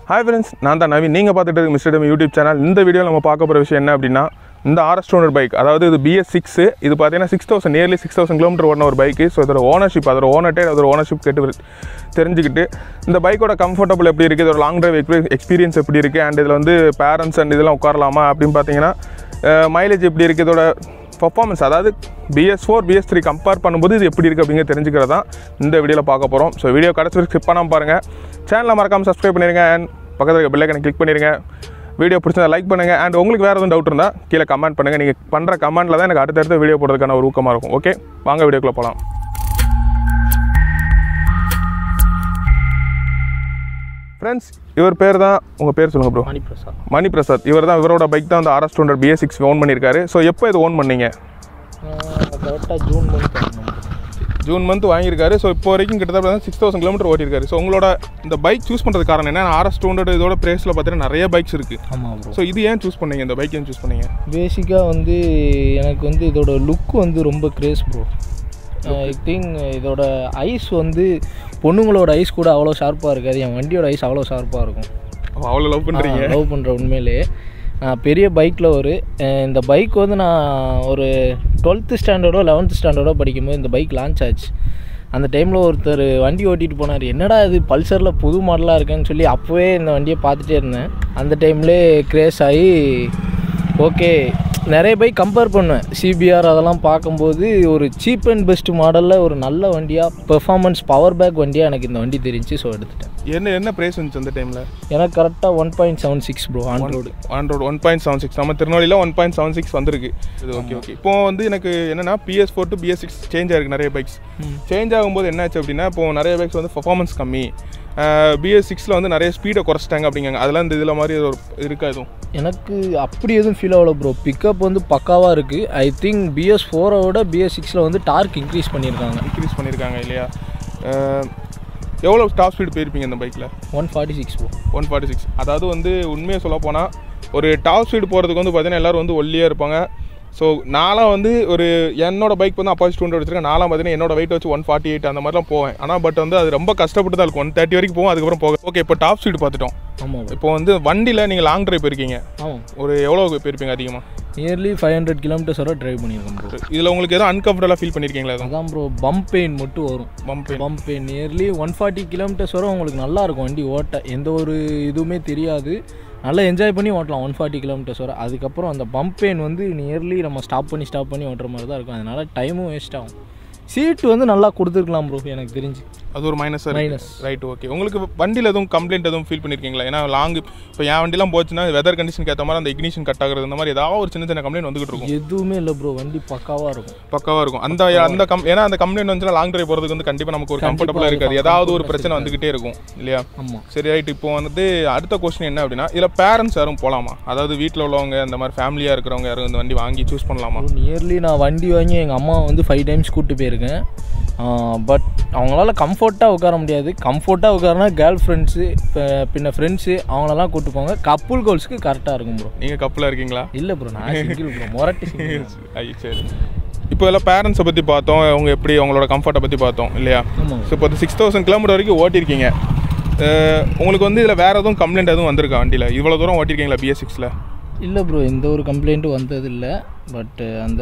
Hi friends, நான் தான் நவீன். நீங்கள் பார்த்துட்டு இருக்க Mr.Tamil யூடியூப் சேனல். இந்த வீடியோவில் நம்ம பார்க்க போகிற விஷயம் என்ன அப்படின்னா, இந்த RS 200 பைக், அதாவது இது BS6, இது பார்த்தீங்கன்னா 6,000 கிலோமீட்டர் ஓடின ஒரு பைக்கு. ஸோ இதோட ஓனர்ஷிப், அதோட ஓனர்ட்டே அதோட ஓனர்ஷிப் கேட்டு தெரிஞ்சுக்கிட்டு இந்த பைக்கோட கம்ஃபர்டபுள் எப்படி இருக்குது, இதோட லாங் டிரைவ் எக்ஸ்பீரியன்ஸ் எப்படி இருக்குது, அண்ட் இதில் வந்து பேரண்ட்ஸ் அண்ட் இதெல்லாம் உட்காரலாமா அப்படின்னு பார்த்தீங்கன்னா மைலேஜ் எப்படி இருக்குது, இதோட பர்ஃபார்மன்ஸ், அதாவது BS4 BS3 கம்பேர் பண்ணும்போது இது எப்படி இருக்குது அப்படிங்கிற தெரிஞ்சுக்கிறது தான் இந்த வீடியோவில் பார்க்க போகிறோம். ஸோ வீடியோ கடைசி வரைக்கும் ஸ்கிப் பண்ணாமல் பாருங்கள். சேனலை மறக்காமல் சப்ஸ்கிரைப் பண்ணிடுங்க அண்ட் பக்கத்தில் இருக்க பெல் ஐக்கனை கிளிக் பண்ணிடுங்க. வீடியோ பிடிச்சதை லைக் பண்ணுங்கள் அண்ட் உங்களுக்கு வேறு எதுவும் டவுட் இருந்தால் கீழே கமெண்ட் பண்ணுங்கள். நீங்கள் பண்ணுற கமெண்ட்டில் தான் எனக்கு அடுத்தடுத்த வீடியோ போடுறதுக்கான ஒரு ஊக்கமாக இருக்கும். ஓகே, வாங்க வீடியோக்குள்ளே போகலாம். ஃப்ரெண்ட்ஸ், இவர் பேர் தான், உங்கள் பேர் சொல்லுங்கள் ப்ரோ. மணிபிரசாத். இவர் தான், இவரோட பைக் தான் வந்து RS 200 BS6 ஓன் பண்ணியிருக்காரு. ஸோ எப்போ இது ஓன் பண்ணீங்க? கரெக்டாக ஜூன் மந்த் வாங்கியிருக்காரு. ஸோ இப்போ வரைக்கும் கிட்டத்தட்ட 6,000 கிலோமீட்டர் ஓட்டியிருக்காரு. ஸோ உங்களோட இந்த பைக் சூஸ் பண்ணுறது காரணம் என்ன? RS 200 இதோட ப்ரைஸில் பார்த்தீங்கன்னா நிறைய பைக்ஸ் இருக்குது. ஆமாம் ப்ரோ. ஸோ இது ஏன் சூஸ் பண்ணீங்க, இந்த பைக் ஏன் சூஸ் பண்ணீங்க? பேசிக்காக வந்து எனக்கு வந்து இதோட லுக் வந்து ரொம்ப கிரேஸ் ப்ரோ. ஐ திங்க் இதோட ஐஸ் வந்து பொண்ணுங்களோட ஐஸ் கூட அவ்வளோ ஷார்ப்பாக இருக்காது. என் வண்டியோட ஐஸ் அவ்வளோ ஷார்ப்பாக இருக்கும். அவ்வளோ லவ் பண்ணுறீங்க? லவ் பண்ணுற உண்மையிலே பெரிய பைக்கில் இந்த பைக் வந்து நான் ஒரு 12th ஸ்டாண்டர்டோ 11th ஸ்டாண்டர்டோ படிக்கும்போது இந்த பைக் லான்ச் ஆச்சு. அந்த டைமில் ஒருத்தர் வண்டி ஓட்டிகிட்டு போனார். என்னடா இது பல்சரில் புது மாடலாக இருக்குன்னு சொல்லி அப்போவே இந்த வண்டியை பார்த்துட்டே இருந்தேன். அந்த டைம்லேயே கிரேஸ் ஆகி ஓகே, நிறைய பைக் கம்பேர் பண்ணுவேன். சிபிஆர் அதெல்லாம் பார்க்கும்போது ஒரு சீப் அண்ட் பெஸ்ட் மாடலில் ஒரு நல்ல வண்டியாக, பெர்ஃபார்மன்ஸ் பவர் பேக் வண்டியாக எனக்கு இந்த வண்டி தெரிஞ்சு. ஸோ எடுத்துட்டேன். என்ன ப்ரைஸ் வந்துச்சு அந்த டைமில்? எனக்கு கரெக்டாக 1.76 ப்ரோ. ஆன்ரோடு 1.76. நம்ம திருநெல்வேலியில் 1.76 வந்திருக்கு. இது ஓகே. இப்போ வந்து எனக்கு என்னென்னா PS4 to BS6 சேஞ்ச் ஆகிருக்கு. நிறைய பைக்ஸ் சேஞ்ச் ஆகும்போது என்னாச்சு அப்படின்னா, இப்போது நிறைய பைக்ஸ் வந்து பர்ஃபார்மன்ஸ் கம்மி, BS6 வந்து நிறைய ஸ்பீடை குறைச்சிட்டாங்க அப்படிங்காங்க. அதெல்லாம் இந்த இதில் மாதிரி இருக்கா? எதுவும் எனக்கு அப்படி எதுவும் ஃபீல் ஆகல ப்ரோ. பிக்கப் வந்து பக்காவாக இருக்குது. ஐ திங்க் BS4 விட BS6 வந்து டார்க் இன்க்ரீஸ் பண்ணியிருக்காங்க இல்லையா? எவ்வளோ டாப் ஸ்பீடு போயிருப்பீங்க இந்த பைக்கில்? 146 ப்ரோ. 146. அதாவது வந்து உண்மையாக சொல்ல போனால் ஒரு டாப் ஸ்பீடு போகிறதுக்கு வந்து பார்த்தீங்கன்னா எல்லோரும் வந்து ஒல்லியாக இருப்பாங்க. ஸோ நான்லாம் வந்து ஒரு என்னோட பைக் வந்து அப்பாச்சி 200 வச்சுருக்கேன். நான்லாம் பார்த்தீங்கன்னா என்னோட வெயிட் வச்சு 148 அந்த மாதிரிலாம் போவேன். ஆனால் பட் வந்து அது ரொம்ப கஷ்டப்பட்டு தான் இருக்கும். 130 வரைக்கும் போகும், அதுக்கப்புறம் போக. ஓகே, இப்போ டாப் ஸ்பீடு பார்த்துட்டோம். ஆமாம். இப்போ வந்து வண்டியில் நீங்கள் லாங் ட்ரைவ் போயிருக்கீங்க. ஆமாம். ஒரு எவ்வளோ போயிருப்பீங்க அதிகமாக? நியர்லி 500 கிலோமீட்டர்ஸ் வரை ட்ரைவ் பண்ணியிருக்கோம் ப்ரோ. இதில் உங்களுக்கு எதுவும் அன்கம்ஃபர்டபுளாக ஃபீல் பண்ணியிருக்கீங்களா? அதான் ப்ரோ, பம்ப் பெயின் மட்டும் வரும். பம்ப் பெயின் நியர்லி 140 கிலோமீட்டர்ஸ் வரை உங்களுக்கு நல்லாயிருக்கும் வண்டி ஓட்ட. எந்த ஒரு இதுவுமே தெரியாது, நல்லா என்ஜாய் பண்ணி ஓட்டலாம் 140 கிலோமீட்டர்ஸ் வரை. அதுக்கப்புறம் அந்த பம்ப் பெயின் வந்து நியர்லி நம்ம ஸ்டாப் பண்ணி ஓட்டுற மாதிரி தான் இருக்கும். அதனால் டைமும் வேஸ்ட் ஆகும். சீட்டு வந்து நல்லா கொடுத்துருக்கலாம் ப்ரோ, எனக்கு தெரிஞ்சு. அது ஒரு மைனஸ். Right, okay. உங்களுக்கு வண்டியில் எதுவும் கம்ப்ளைண்ட் எதுவும் ஃபீல் பண்ணியிருக்கீங்களா? ஏன்னா லாங் இப்போ என் வண்டிலாம் போச்சுன்னா வெதர் கண்டிஷனுக்கு ஏற்ற மாதிரி அந்த இக்னிஷன் கட் ஆகுறது, இந்த மாதிரி ஏதாவது ஒரு சின்ன கம்ப்ளைண்ட் வந்துகிட்டு இருக்கும். எதுவுமே இல்லை ப்ரோ, வண்டி பக்காவாக இருக்கும். ஏன்னா அந்த கம்ப்ளைண்ட் வந்துச்சுன்னா லாங் டிரைவ் போகிறதுக்கு வந்து கண்டிப்பாக நமக்கு ஒரு கம்ஃபர்டபுளாக இருக்காது. ஏதாவது ஒரு பிரச்சனை வந்துகிட்டே இருக்கும் இல்லையா? ஆமாம். சரி, ரைட். இப்போ வந்து அடுத்த கொஸ்டின் என்ன அப்படின்னா, இதில் பேரண்ட்ஸ் யாரும் போகலாமா? அதாவது வீட்டில் உள்ளவங்க, இந்த மாதிரி ஃபேமிலியாக இருக்கிறவங்க யாரும் இந்த வண்டி வாங்கி சூஸ் பண்ணலாமா? நியர்லி நான் வண்டி வாங்கி எங்கள் அம்மா வந்து 5 டைம்ஸ் கூப்பிட்டு போயிருக்கேன். பட் அவங்களால கம்ஃபர்ட்டாக உட்கார முடியாது. கம்ஃபர்ட்டாக உட்காரனா கேர்ள் ஃப்ரெண்ட்ஸு, பின்ன ஃப்ரெண்ட்ஸு அவங்களெல்லாம் கூப்பிட்டு போங்க. கப்புள் கோல்ஸ்க்கு கரெக்டாக இருக்கும் ப்ரோ. நீங்கள் கப்புளாக இருக்கீங்களா? இல்லை ப்ரோ, நான் சிங்கிள் ப்ரோ. மொரட்டி சிங்கிள். சரி. இப்போ எல்லாம் பேரண்ட்ஸை பற்றி பார்த்தோம், அவங்க எப்படி அவங்களோட கம்ஃபர்ட்டை பற்றி பார்த்தோம் இல்லையா? ஸோ இப்போ 6,000 கிலோமீட்டர் வரைக்கும் ஓட்டியிருக்கீங்க. உங்களுக்கு வந்து இதில் வேறு எதுவும் கம்ப்ளைண்ட் எதுவும் வந்திருக்கா வண்டியில்? இவ்வளோ தூரம் ஓட்டியிருக்கீங்களா BS6ல்? இல்லை ப்ரோ, எந்த ஒரு கம்ப்ளைண்ட்டும் வந்ததில்லை. பட் அந்த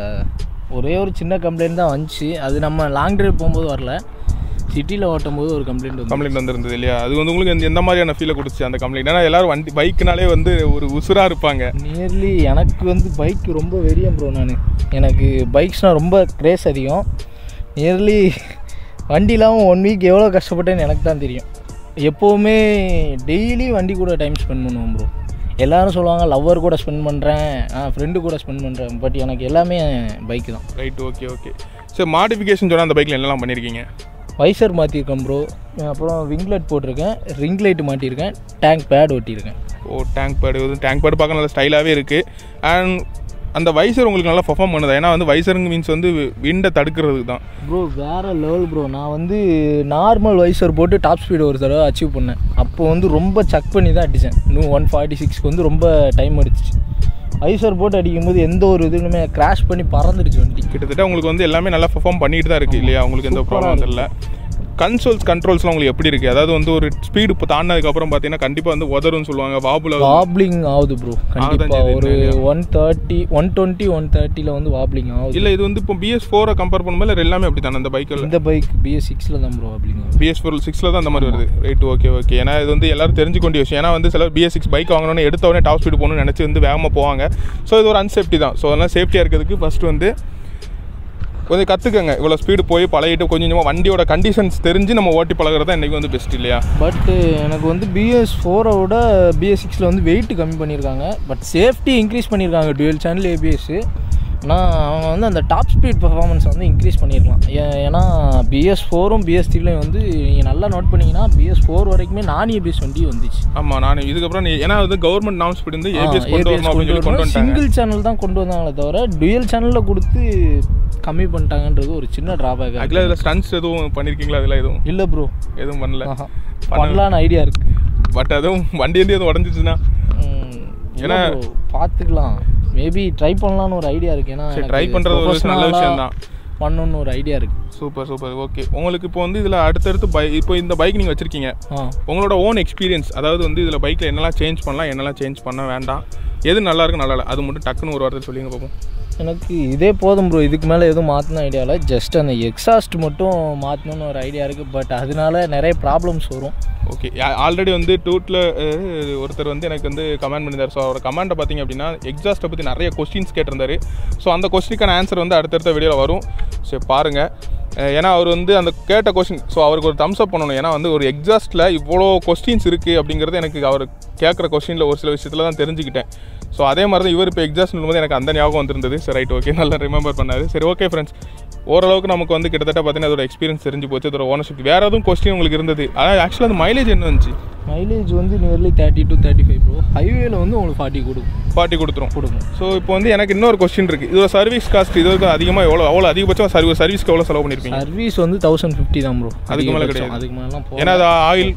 ஒரே ஒரு சின்ன கம்ப்ளைண்ட் தான் வந்துச்சு. அது நம்ம லாங் ட்ரைவ் போகும்போது வரல, சிட்டியில் ஓட்டும் போது ஒரு கம்ப்ளைண்ட் வந்துருந்தது இல்லையா? அது வந்து உங்களுக்கு எந்த மாதிரியான ஃபீலை கொடுத்துச்சு அந்த கம்ப்ளைண்ட்? ஏன்னா எல்லோரும் வண்டி பைக்குனாலே வந்து ஒரு உசுராக இருப்பாங்க. நியர்லி எனக்கு வந்து பைக் ரொம்ப வெறியம் ப்ரோ. எனக்கு பைக்ஸ்னால் ரொம்ப கிரேஸ் அதிகம். நியர்லி வண்டி இல்லாமல் 1 வீக் எவ்வளோ கஷ்டப்பட்டேன்னு எனக்கு தான் தெரியும். எப்போவுமே டெய்லி வண்டி கூட டைம் ஸ்பெண்ட் பண்ணுவோம் ப்ரோ. எல்லோரும் சொல்லுவாங்க லவ்வர் கூட ஸ்பெண்ட் பண்ணுறேன், ஃப்ரெண்டு கூட ஸ்பெண்ட் பண்ணுறேன். பட் எனக்கு எல்லாமே பைக்கு தான். Right, okay. சரி, மாடிஃபிகேஷன் சொன்னால் அந்த பைக்கில் என்னெல்லாம் பண்ணியிருக்கீங்க? வைசர் மாற்றிருக்கேன் ப்ரோ. அப்புறம் விங்லெட் போட்டிருக்கேன், ரிங் லைட் மாட்டியிருக்கேன், டேங்க் பேட் ஒட்டியிருக்கேன். டேங்க் பேடு பார்க்க நல்லா ஸ்டைலாகவே இருக்குது. அண்ட் அந்த வைசர் உங்களுக்கு நல்லா பர்ஃபார்ம் பண்ணுதா? ஏன்னா வந்து வைசருங்க மீன்ஸ் வந்து விண்டை தடுக்கிறதுக்கு தான் ப்ரோ. வேறு லெவல் ப்ரோ. நான் வந்து நார்மல் வைசர் போட்டு டாப் ஸ்பீடு ஒரு தடவை அச்சீவ் பண்ணேன். அப்போ வந்து ரொம்ப செக் பண்ணி தான் அடித்தேன். 146 வந்து ரொம்ப டைம் அடிச்சிச்சு. ஐசர் போட்டு அடிக்கும்போது எந்த ஒரு இதுவுமே கிராஷ் பண்ணி பறந்துடுச்சு வண்டி. கிட்டத்தட்ட உங்களுக்கு வந்து எல்லாமே நல்லா பர்ஃபார்ம் பண்ணிட்டு தான் இருக்குது இல்லையா? உங்களுக்கு எந்த ப்ராப்ளம் இல்லை. கண்ட்ரோல்ஸ்லாம் உங்களுக்கு எப்படி இருக்குது? அதாவது வந்து ஒரு ஸ்பீடு இப்போ தாண்டினதுக்கப்புறம் பார்த்தீங்கன்னா கண்டிப்பாக வந்து உதரும்னு சொல்லுவாங்க, வாப்ளிங் ஆகுது ப்ரோ. கண்டிப்பாக ஒரு 130 120 130 வந்து வாப்ளிங் ஆகுது. இல்லை இது வந்து இப்போ BS4 கம்பேர் பண்ணும்போது எல்லாமே அப்படி தானே? இந்த பைக்கில் இந்த பைக் BS6 தான் ப்ரோ வாப்ளிங் ஆகுது. BS6 தான் அந்த மாதிரி வருது. Right, okay. ஏன்னா இது வந்து எல்லாரும் தெரிஞ்சுக்க வேண்டிய விஷயம். ஏன்னா வந்து சிலர் BS6 பைக் வாங்கணும்னு எடுத்த உடனே டாப் ஸ்பீடு போகணும்னு நினச்சி வந்து வேகமாக போவாங்க. ஸோ இது ஒரு அன்சேஃப்டி தான். ஸோ அதனால் சேஃப்டியாக இருக்கிறதுக்கு ஃபஸ்ட்டு வந்து கொஞ்சம் கற்றுக்கங்க. இவ்வளோ ஸ்பீடு போய் பழகிட்டு கொஞ்சம் கொஞ்சமாக வண்டியோட கண்டிஷன்ஸ் தெரிஞ்சு நம்ம ஓட்டி பழகிறது தான் இன்றைக்கி வந்து பெஸ்ட் இல்லையா? பட் எனக்கு வந்து BS4 விட BS6 வந்து வெயிட் கம்மி பண்ணியிருக்காங்க. பட் சேஃப்டி இன்க்ரீஸ் பண்ணியிருக்காங்க. Dual channel ABS. ஆனால் அவங்க வந்து அந்த டாப் ஸ்பீட் பர்ஃபார்மன்ஸ் வந்து இன்க்ரீஸ் பண்ணியிருக்கலாம். ஏன்னா BS4ம் BS3லையும் வந்து நீங்கள் நல்லா நோட் பண்ணிங்கன்னா BS4 வரைக்குமே நான் ABS வண்டி வந்துச்சு. ஆமாம், நான் இதுக்கப்புறம் ஏன்னா வந்து கவர்மெண்ட் நார்ம்ஸ் ஸ்பீட் வந்து ABS கொண்டு வரணும். சிங்கிள் சேனல் தான் கொண்டு வந்தாங்களே தவிர டுவெல் சேனலில் கொடுத்து கம்மி பண்ணிட்டாங்கன்றது ஒரு சின்ன ட்ராபேக். அதில் இதில் ஸ்டன்ஸ் எதுவும் பண்ணியிருக்கீங்களா? அதில் எதுவும் இல்லை ப்ரோ, எதுவும் பண்ணல. பண்ணலான்னு ஐடியா இருக்குது. பட் அதுவும் வண்டி வந்து எதுவும் உடஞ்சிச்சுன்னா ஏன்னா பார்த்துக்கலாம். மேபி ட்ரை பண்ணலான்னு ஒரு ஐடியா இருக்குது. ஏன்னா ட்ரை பண்ணுறது ஒரு நல்ல விஷயம் தான், பண்ணணும்னு ஒரு ஐடியா இருக்குது. சூப்பர். ஓகே, உங்களுக்கு இப்போ வந்து இதில் அடுத்தடுத்து இப்போ இந்த பைக் நீங்கள் வச்சுருக்கீங்க, உங்களோட ஓன் எக்ஸ்பீரியன்ஸ், அதாவது வந்து இதில் பைக்கில் என்னெல்லாம் சேஞ்ச் பண்ணலாம், என்னெல்லாம் சேஞ்ச் பண்ண வேண்டாம், எது நல்லா இருக்கு நல்லா இல்லை, அது மட்டும் டக்குன்னு ஒரு வாரத்தில் சொல்லிங்க பார்ப்போம். எனக்கு இதே போதும் ப்ரோ. இதுக்கு மேலே எதுவும் மாற்றின ஐடியா இல்லை. ஜஸ்ட் அந்த எக்ஸாஸ்ட் மட்டும் மாற்றணுன்னு ஒரு ஐடியா இருக்குது. பட் அதனால நிறைய ப்ராப்ளம்ஸ் வரும். ஓகே, ஆல்ரெடி வந்து டூட்டில் ஒருத்தர் வந்து எனக்கு வந்து கமெண்ட் பண்ணியிருந்தார். ஸோ அவரோட கமெண்ட்டை பார்த்திங்க அப்படின்னா எக்ஸாஸ்ட்டை பற்றி நிறைய கொஸ்டின்ஸ் கேட்டிருந்தார். ஸோ அந்த கொஸ்டினுக்கான ஆன்சர் வந்து அடுத்தடுத்த வீடியோவில் வரும். ஸோ பாருங்கள். ஏன்னா அவர் வந்து அந்த கேட்ட கொஸ்டின், ஸோ அவருக்கு ஒரு தம்ஸ் அப் பண்ணணும். ஏன்னா வந்து ஒரு எக்ஸாஸ்ட்டில் இவ்வளோ கொஸ்டின்ஸ் இருக்குது அப்படிங்கிறது எனக்கு அவர் கேட்குற கொஸ்டினில் ஒரு சில விஷயத்தில் தான் தெரிஞ்சுக்கிட்டேன். ஸோ அதே மாதிரி தான் இவர் இப்போ எக்ஸாஸ்ட் போது எனக்கு அந்த ஞாபகம் வந்துருந்தது. சரி, ரைட், ஓகே, நல்லா ரிமெம்பர் பண்ணார். சரி, ஓகே ஃப்ரெண்ட்ஸ், ஓரளவுக்கு நமக்கு வந்து கிட்டத்தட்ட பார்த்தீங்கன்னா அதோட எக்ஸ்பீரியன்ஸ் தெரிஞ்சு போச்சு, அதோட ஓனர்ஷிப். வேறு எதுவும் கொஸ்டின் உங்களுக்கு இருந்தது? ஆனால் ஆக்சுவலாக அந்த மைலேஜ் என்ன வந்துச்சு? மைலேஜ் வந்து நியர்லி 30 to 35 ப்ரோ. ஹைவேல வந்து உங்களுக்கு 40 கொடுக்கும். ஸோ இப்போ வந்து எனக்கு இன்னொரு கொஸ்டின் இருக்குது. இதோட சர்வீஸ் காஸ்ட் இதுக்கு அதிகமாக அவ்வளோ அதிகபட்சம் சர்வீஸ்க்கு எவ்வளோ செலவு பண்ணியிருப்பீங்க? சர்வீஸ் வந்து 1050 தான் ப்ரோ. அதுக்கு மேலே கிடையாது. அதுக்கு மேலாம் ஏன்னா அது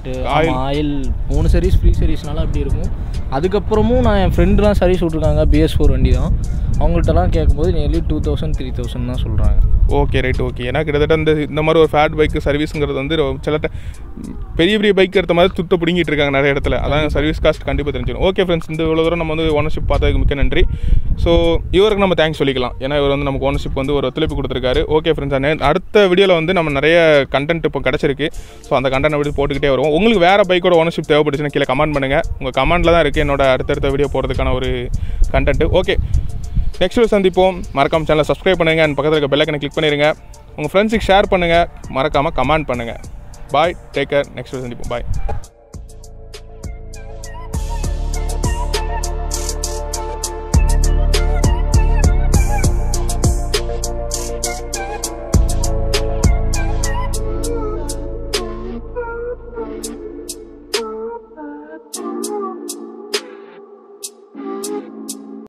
ஆயில் 3 சர்வீஸ் ஃப்ரீ சர்வீஸ்னால அப்படி இருக்கும். அதுக்கப்புறமும் நான் என் ஃப்ரெண்டுலாம் சர்வீஸ் விட்ருக்காங்க, BS4 வண்டி தான். அவங்கள்ட்டலாம் கேட்கும்போது நியர்லி 2000 3000 தான் சொல்கிறாங்க. Okay, right, okay. ஏன்னா கிட்டத்தட்ட இந்த மாதிரி ஒரு ஃபேட் பைக்கு சர்வீஸுங்கிறது வந்து சில பெரிய பைக் எடுத்த மாதிரி துட்ட பிடிங்கிட்டு இருக்காங்க நிறைய இடத்துல. அதான் சர்வீஸ் காஸ்ட் கண்டிப்பாக தெரிஞ்சிடும். ஓகே ஃப்ரெண்ட்ஸ், இந்த இவ்வளோ தூரம் நம்ம வந்து ஓனர்ஷிப் பார்த்ததுக்கு மிக்க நன்றி. ஸோ இவருக்கு நம்ம தேங்க்ஸ் சொல்லிக்கலாம். ஏன்னா இவர் வந்து நமக்கு ஓனர்ஷிப் வந்து ஒரு ஒத்துழைப்பு கொடுத்துருக்காரு. ஓகே ஃப்ரெண்ட்ஸ், அடுத்த வீடியோவில் வந்து நம்ம நிறைய கண்டென்ட் இப்போ கிடச்சிருக்கு. ஸோ அந்த கண்டென்ட் அப்படி போட்டுக்கிட்டே வருவோம். உங்களுக்கு வேறு பைக்கோட ஓனர்ஷிப் தேவைப்படுச்சுன்னா கீழே கமெண்ட் பண்ணுங்கள். உங்கள் கமெண்ட்டில் தான் இருக்குது என்னோட அடுத்தடுத்த வீடியோ போகிறதுக்கான ஒரு கண்டென்ட். ஓகே, நெக்ஸ்ட் வீடியோ சந்திப்போம். மறக்காம சேனலை சப்ஸ்கிரைப் பண்ணுங்கள் அண்ட் பக்கத்தில் இருக்க பெல் ஐக்கனை கிளிக் பண்ணிடுங்க. உங்கள் ஃப்ரெண்ட்ஸுக்கு ஷேர் பண்ணுங்கள், மறக்காமல் கமெண்ட் பண்ணுங்கள். Bye, take care. Next video சந்திப்போம். பாய்.